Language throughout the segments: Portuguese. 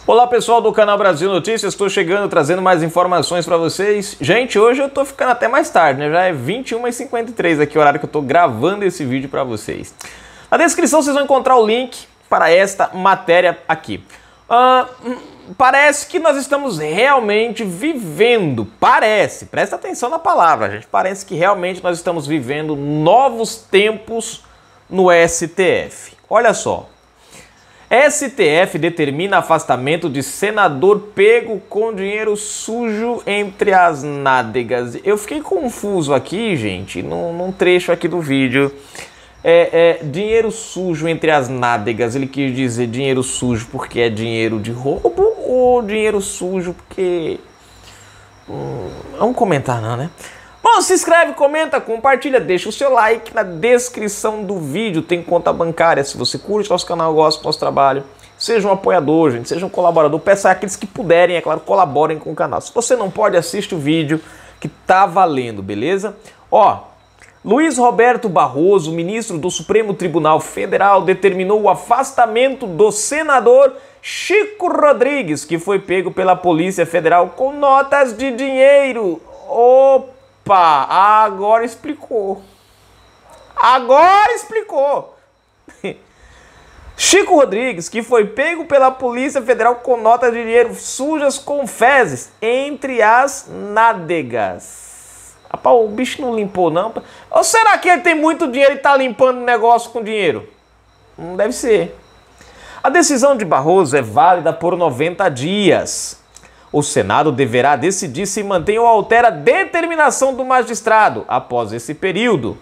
Olá pessoal do canal Brasil Notícias, estou chegando trazendo mais informações para vocês. Gente, hoje eu tô ficando até mais tarde, né? Já é 21h53 aqui, o horário que eu tô gravando esse vídeo para vocês. Na descrição vocês vão encontrar o link para esta matéria aqui. Parece que nós estamos realmente vivendo, presta atenção na palavra, gente, parece que realmente nós estamos vivendo novos tempos no STF. Olha só. STF determina afastamento de senador pego com dinheiro sujo entre as nádegas. Eu fiquei confuso aqui, gente, num trecho aqui do vídeo. Dinheiro sujo entre as nádegas. Ele quis dizer dinheiro sujo porque é dinheiro de roubo ou dinheiro sujo porque... Vamos comentar não, né? Bom, se inscreve, comenta, compartilha, deixa o seu like. Na descrição do vídeo tem conta bancária. Se você curte nosso canal, gosta do nosso trabalho, seja um apoiador, gente, seja um colaborador. Peça àqueles que puderem, é claro, colaborem com o canal. Se você não pode, assiste o vídeo que tá valendo, beleza? Ó, Luiz Roberto Barroso, ministro do Supremo Tribunal Federal, determinou o afastamento do senador Chico Rodrigues, que foi pego pela Polícia Federal com notas de dinheiro. Opa, agora explicou. Agora explicou. Chico Rodrigues, que foi pego pela Polícia Federal com notas de dinheiro sujas com fezes entre as nádegas. Rapaz, o bicho não limpou não? Ou será que ele tem muito dinheiro e tá limpando o negócio com dinheiro? Não deve ser. A decisão de Barroso é válida por 90 dias. O Senado deverá decidir se mantém ou altera a determinação do magistrado após esse período.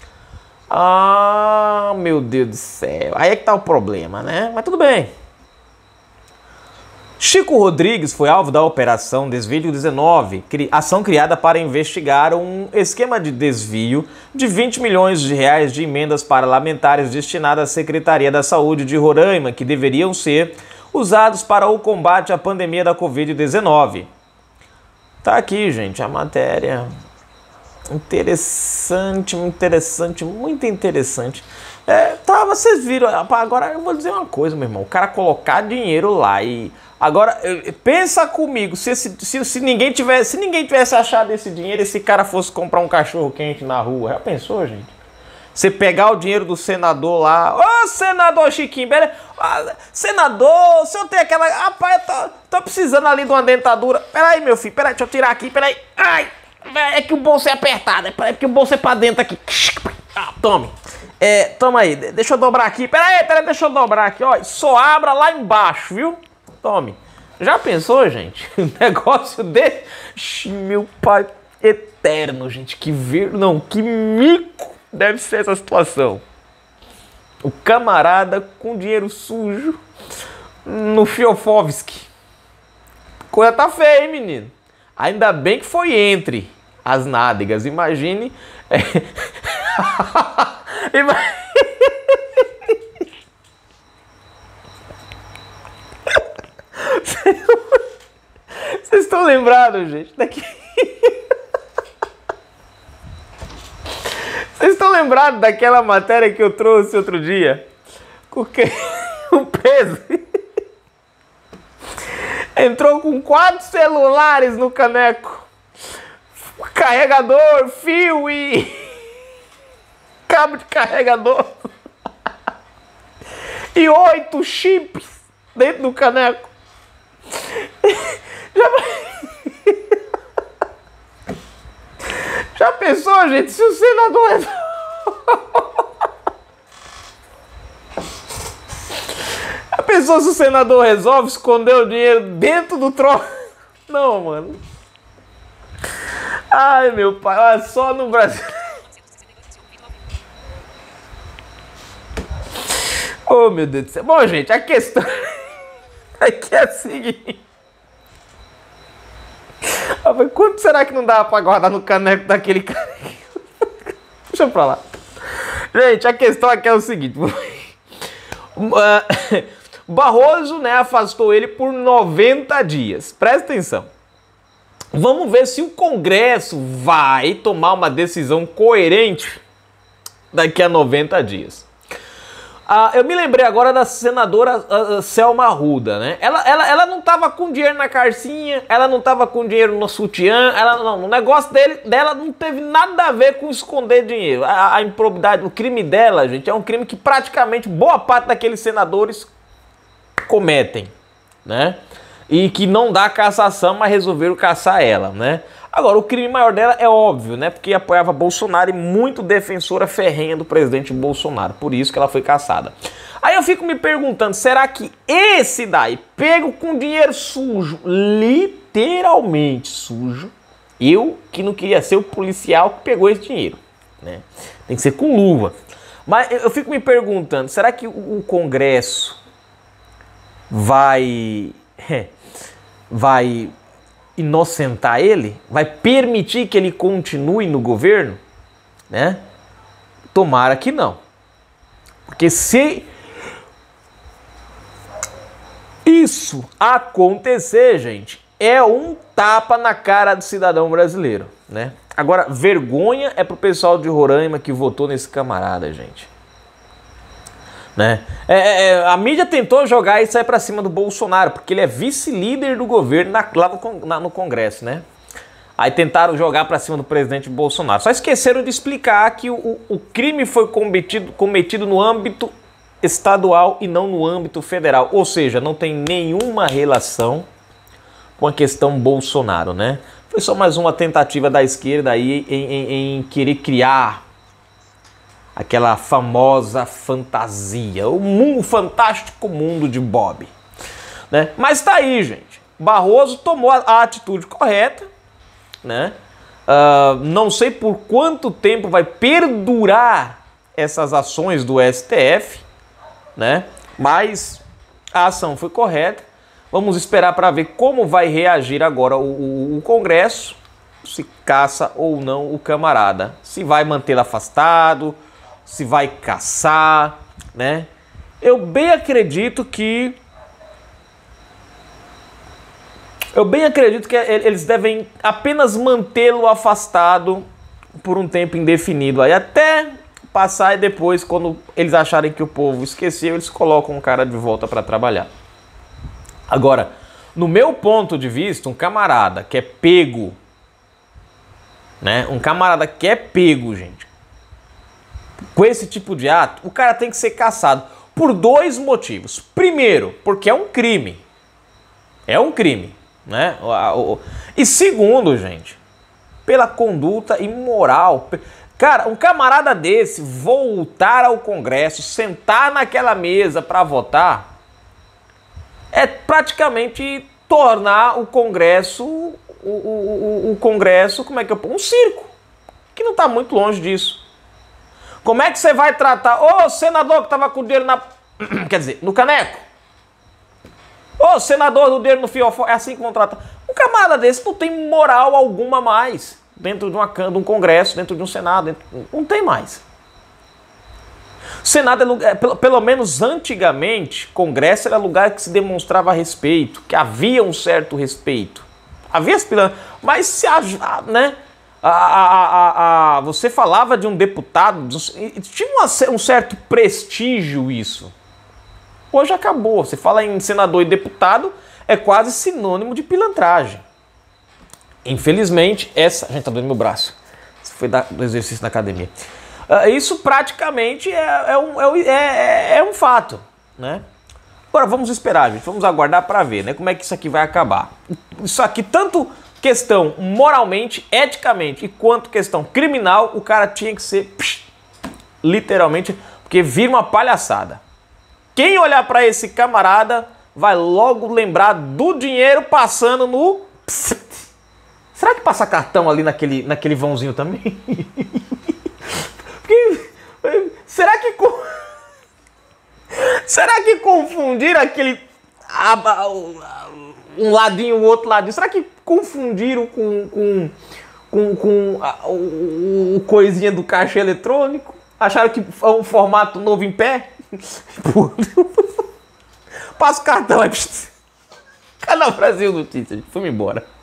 Ah, meu Deus do céu. Aí é que tá o problema, né? Mas tudo bem. Chico Rodrigues foi alvo da Operação Desvio 19, ação criada para investigar um esquema de desvio de 20 milhões de reais de emendas parlamentares destinadas à Secretaria da Saúde de Roraima, que deveriam ser usados para o combate à pandemia da Covid-19. Tá aqui, gente, a matéria. Interessante, muito interessante. Vocês viram. Agora eu vou dizer uma coisa, meu irmão. O cara colocar dinheiro lá e... Agora, pensa comigo, se ninguém tivesse achado esse dinheiro, esse cara fosse comprar um cachorro quente na rua. Já pensou, gente? Você pegar o dinheiro do senador lá, ô senador Chiquinho, beleza? Senador, o senhor tem aquela... Rapaz, eu tô precisando ali de uma dentadura. Peraí, meu filho, peraí, deixa eu tirar aqui, peraí. Ai, é que o bolso é apertado, é que o bolso é pra dentro aqui. Tome. Toma aí, deixa eu dobrar aqui. Peraí, deixa eu dobrar aqui, ó. Só abra lá embaixo, viu? Tome. Já pensou, gente? Um negócio desse... Meu pai eterno, gente. Que mico deve ser essa situação. O camarada com dinheiro sujo no Fiofovski. Coisa tá feia, hein, menino? Ainda bem que foi entre as nádegas. Imagine... Vocês estão lembrados, gente? Vocês estão lembrados daquela matéria que eu trouxe outro dia? Porque o peso entrou com 4 celulares no caneco. Carregador, fio e cabo de carregador. E 8 chips dentro do caneco. Já pensou, gente, se o senador... Já pensou se o senador resolve esconder o dinheiro dentro do troço? Não, mano. Ai, meu pai, olha só no Brasil. Oh, meu Deus do céu. Bom, gente, a questão aqui é a seguinte. Quanto será que não dá pra guardar no caneco daquele cara? Deixa pra lá. Gente, a questão aqui é o seguinte. Barroso, né, afastou ele por 90 dias. Presta atenção. Vamos ver se o Congresso vai tomar uma decisão coerente daqui a 90 dias. Eu me lembrei agora da senadora Selma Arruda, né? Ela não tava com dinheiro na carcinha, ela não tava com dinheiro no sutiã, o negócio dela não teve nada a ver com esconder dinheiro. A improbidade, o crime dela, gente, é um crime que praticamente boa parte daqueles senadores cometem, né? E que não dá cassação, mas resolveram caçar ela, né? Agora, o crime maior dela é óbvio, né? Porque apoiava Bolsonaro e muito defensora ferrenha do presidente Bolsonaro. Por isso que ela foi caçada. Aí eu fico me perguntando, será que esse daí, pego com dinheiro sujo, literalmente sujo, eu que não queria ser o policial que pegou esse dinheiro, né? Tem que ser com luva. Mas eu fico me perguntando, será que o Congresso vai inocentar ele? Vai permitir que ele continue no governo? Né? Tomara que não. Porque se isso acontecer, gente, é um tapa na cara do cidadão brasileiro, né? Agora, vergonha é pro pessoal de Roraima que votou nesse camarada, gente. Né? A mídia tentou jogar isso aí pra cima do Bolsonaro, porque ele é vice-líder do governo lá no Congresso, né? Aí tentaram jogar pra cima do presidente Bolsonaro. Só esqueceram de explicar que o crime foi cometido no âmbito estadual e não no âmbito federal. Ou seja, não tem nenhuma relação com a questão Bolsonaro, né? Foi só mais uma tentativa da esquerda aí em querer criar aquela famosa fantasia, o fantástico mundo de Bob, né? Mas tá aí, gente. Barroso tomou a atitude correta, né? Não sei por quanto tempo vai perdurar essas ações do STF, né? Mas a ação foi correta. Vamos esperar para ver como vai reagir agora o Congresso, se caça ou não o camarada, se vai mantê-lo afastado, se vai caçar, né? Eu bem acredito que eles devem apenas mantê-lo afastado por um tempo indefinido, aí até passar e depois, quando eles acharem que o povo esqueceu, eles colocam o cara de volta para trabalhar. Agora, no meu ponto de vista, um camarada que é pego, né? Um camarada que é pego, gente, com esse tipo de ato, o cara tem que ser caçado por dois motivos. Primeiro, porque é um crime. É um crime, né? E segundo, gente, pela conduta imoral. Cara, um camarada desse voltar ao Congresso, sentar naquela mesa para votar, é praticamente tornar o Congresso, o Congresso, como é que eu pongo? Um circo, que não está muito longe disso. Como é que você vai tratar o senador que estava com o dinheiro quer dizer, no caneco? Ô senador do dinheiro no fiofó, é assim que vão tratar. Um camarada desse não tem moral alguma mais dentro de um Congresso, dentro de um Senado, não tem mais. Senado, pelo menos antigamente, Congresso era lugar que se demonstrava respeito, que havia um certo respeito. Havia aspirante, mas se né? Você falava de um deputado, tinha um certo prestígio isso. Hoje acabou. Você fala em senador e deputado, é quase sinônimo de pilantragem. Infelizmente, gente, tá doendo meu braço. Isso foi do exercício na academia. Isso praticamente é um fato, né? Agora vamos esperar, gente. Vamos aguardar para ver, né? Como é que isso aqui vai acabar. Isso aqui, tanto questão moralmente, eticamente, e quanto questão criminal, o cara tinha que ser literalmente, porque vira uma palhaçada. Quem olhar para esse camarada vai logo lembrar do dinheiro passando no... Será que passa cartão ali naquele vãozinho também? Será que confundiram aquele... um ladinho, o outro ladinho? Será que confundiram com o coisinha do caixa eletrônico? Acharam que é um formato novo em pé? Passa o cartão aí. Canal Brasil Notícias. Fui-me embora.